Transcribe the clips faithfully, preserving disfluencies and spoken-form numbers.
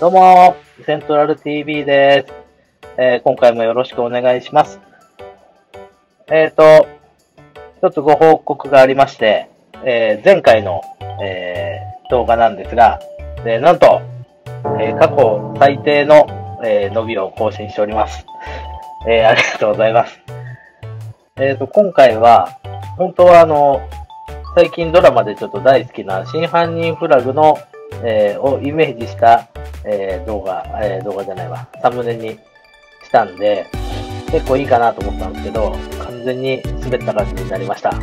どうも、セントラル ティービー です。えー今回もよろしくお願いします。えっと、一つご報告がありまして、えー前回の、えー動画なんですが、えーなんと、えー過去最低の、えー伸びを更新しております。えーありがとうございます。えっと、今回は、本当はあの、最近ドラマでちょっと大好きな真犯人フラグの、えーをイメージした、えー動画、えー動画じゃないわ、サムネにしたんで、結構いいかなと思ったんですけど、完全に滑った感じになりました。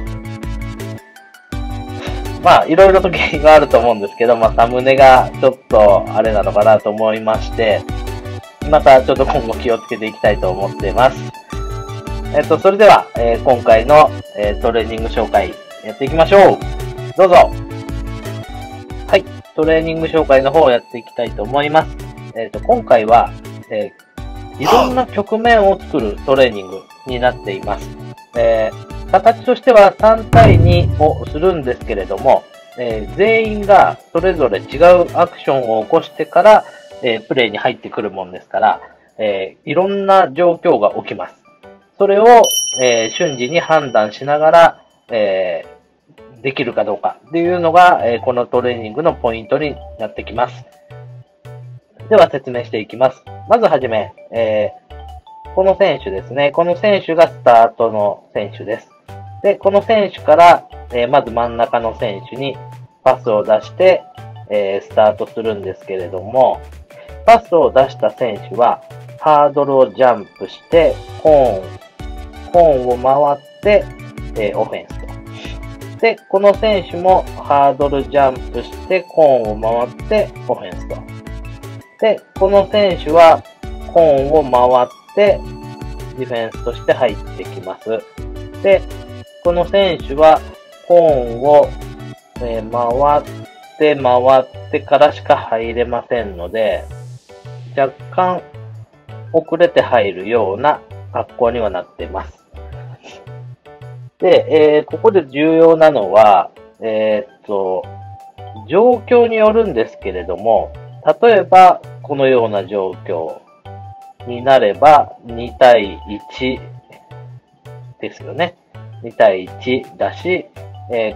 まあ、いろいろと原因があると思うんですけど、まあ、サムネがちょっとあれなのかなと思いまして、またちょっと今後気をつけていきたいと思っています。えっと、それでは、えー今回の、えートレーニング紹介やっていきましょう。どうぞ。はい、トレーニング紹介の方をやっていきたいと思います。えっと、今回は、えーいろんな局面を作るトレーニングになっています。えー形としてはさん対にをするんですけれども、えー全員がそれぞれ違うアクションを起こしてから、えープレイに入ってくるもんですから、えーいろんな状況が起きます。それを、えー瞬時に判断しながら、えーできるかどうかっていうのが、えーこのトレーニングのポイントになってきます。では説明していきます。まずはじめ、えーこの選手ですね。この選手がスタートの選手です。で、この選手から、えーまず真ん中の選手にパスを出して、えースタートするんですけれども、パスを出した選手はハードルをジャンプして、コーン、コーンを回って、えーオフェンスと。で、この選手もハードルジャンプして、コーンを回ってオフェンスと。で、この選手はコーンを回ってディフェンスとして入ってきます。で、この選手はコーンを、えー回って回ってからしか入れませんので、若干遅れて入るような格好にはなっています。で、えーここで重要なのは、えーっと、状況によるんですけれども、例えばこのような状況になればに対いちですよね。に対いちだし、えー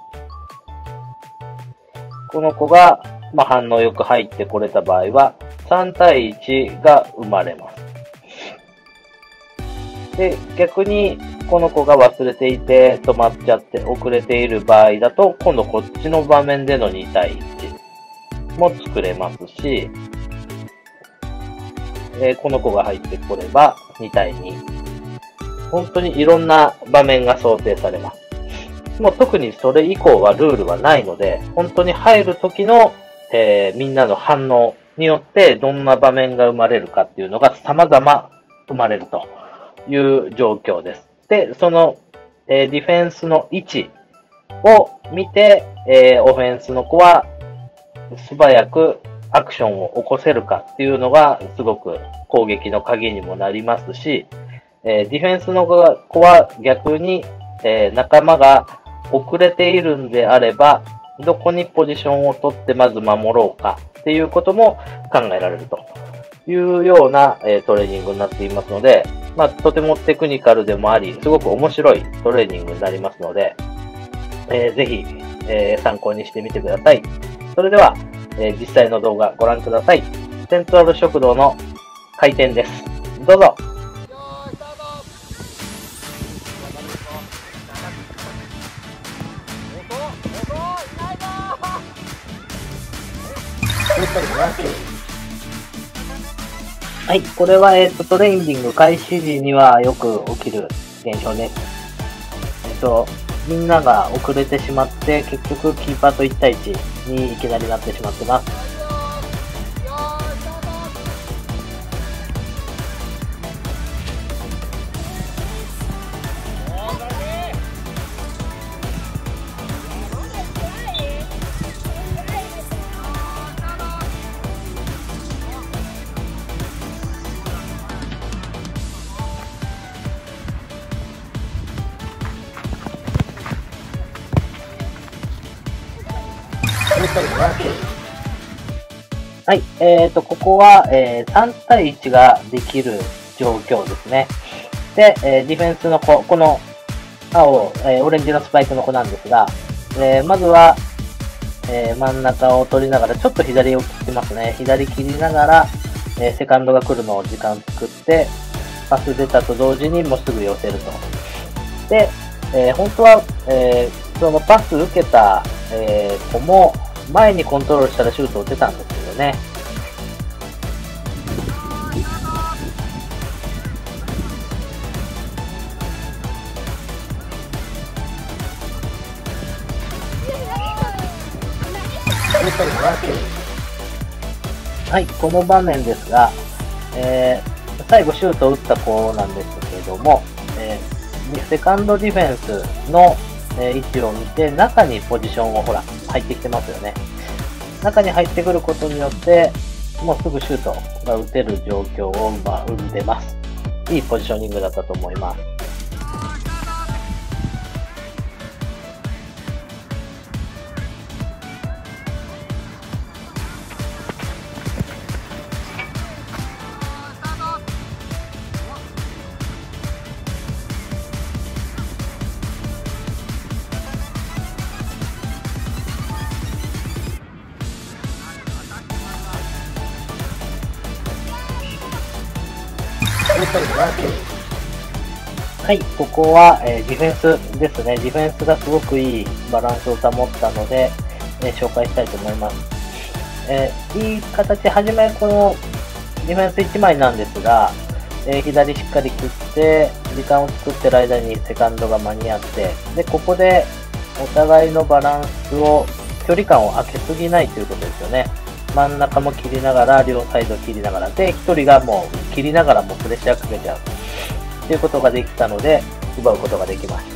この子が、まあ、反応よく入ってこれた場合はさん対いちが生まれます。で、逆にこの子が忘れていて止まっちゃって遅れている場合だと、今度こっちの場面でのに対いちも作れますし、えーこの子が入ってこればに対に。本当にいろんな場面が想定されます。もう特にそれ以降はルールはないので、本当に入る時の、えーみんなの反応によってどんな場面が生まれるかっていうのが様々生まれるという状況です。で、その、えーディフェンスの位置を見て、えーオフェンスの子は素早くアクションを起こせるかっていうのがすごく攻撃の鍵にもなりますし、えーディフェンスの子は逆に、えー仲間が遅れているんであれば、どこにポジションを取ってまず守ろうかっていうことも考えられるというような、えートレーニングになっていますので、まあ、とてもテクニカルでもあり、すごく面白いトレーニングになりますので、えーぜひ、えー参考にしてみてください。それでは、えー実際の動画ご覧ください。セントラル食堂の開店です。どうぞ。はい、これは、えっと、トレーニング開始時にはよく起きる現象です。えっと、みんなが遅れてしまって、結局キーパーといち対いちにいきなりなってしまってます。 はい、えっと、ここは、えー、さん対いちができる状況ですね。で、えー、ディフェンスの子、この青、えー、オレンジのスパイクの子なんですが、えー、まずは、えー、真ん中を取りながら、ちょっと左を切ってますね。左切りながら、えー、セカンドが来るのを時間作って、パス出たと同時にもうすぐ寄せると。で、えー、本当は、えー、そのパス受けた、えー、子も前にコントロールしたらシュートを打てたんですけどね。はい、この場面ですが、えー、最後シュートを打った子なんですけれども、えー、セカンドディフェンスの、えー、位置を見て、中にポジションをほら、入ってきてますよね。中に入ってくることによって、もうすぐシュートが打てる状況を、まあ、生んでます。いいポジショニングだったと思います。はい、ここは、えー、ディフェンスですね。ディフェンスがすごくいいバランスを保ったので、えー、紹介したいと思います。えー、いい形、はじめこのディフェンスいちまいなんですが、えー、左しっかり切って、時間を作ってる間にセカンドが間に合って、で、ここでお互いのバランスを、距離感を空けすぎないということですよね。真ん中も切りながら、両サイド切りながら、で、一人がもう切りながらもプレッシャーかけちゃう。ということができたので、奪うことができました。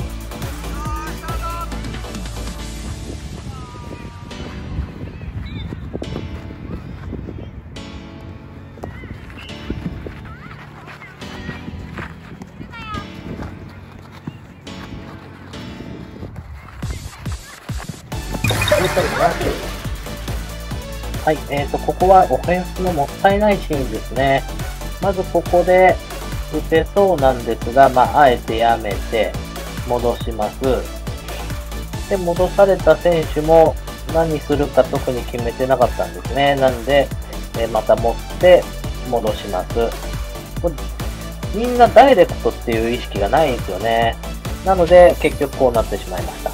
はい、えーと、ここはオフェンスのもったいないシーンですね。まずここで打てそうなんですが、まあ、あえてやめて戻します。で、戻された選手も何するか特に決めてなかったんですね。なんで、えー、また持って戻します。みんなダイレクトっていう意識がないんですよね。なので、結局こうなってしまいました。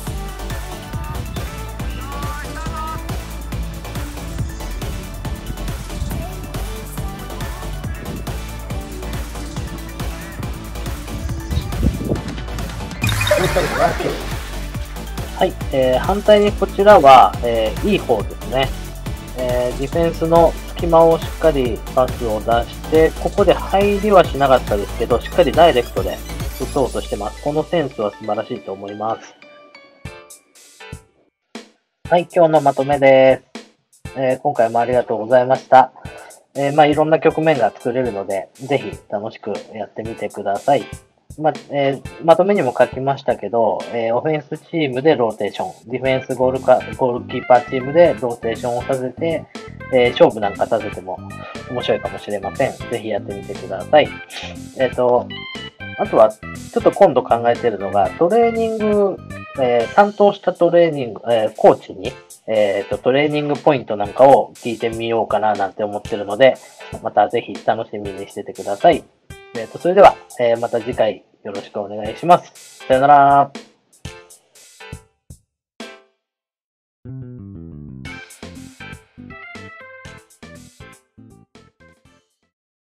はい、えー、反対にこちらは、えー、いい方ですね、えー。ディフェンスの隙間をしっかりパスを出して、ここで入りはしなかったですけど、しっかりダイレクトで打とうとしてます。このセンスは素晴らしいと思います。はい、今日のまとめです。えー、今回もありがとうございました。えー、まあいろんな局面が作れるので、ぜひ楽しくやってみてください。まあえー、まとめにも書きましたけど、えー、オフェンスチームでローテーション、ディフェンスゴールかゴールキーパーチームでローテーションをさせて、えー、勝負なんかさせても面白いかもしれません。ぜひやってみてください。えっと、あとは、ちょっと今度考えているのが、トレーニング、えー、担当したトレーニング、えー、コーチに、えっと、トレーニングポイントなんかを聞いてみようかななんて思ってるので、またぜひ楽しみにしててください。えっと、それでは、えー、また次回よろしくお願いします。さよなら。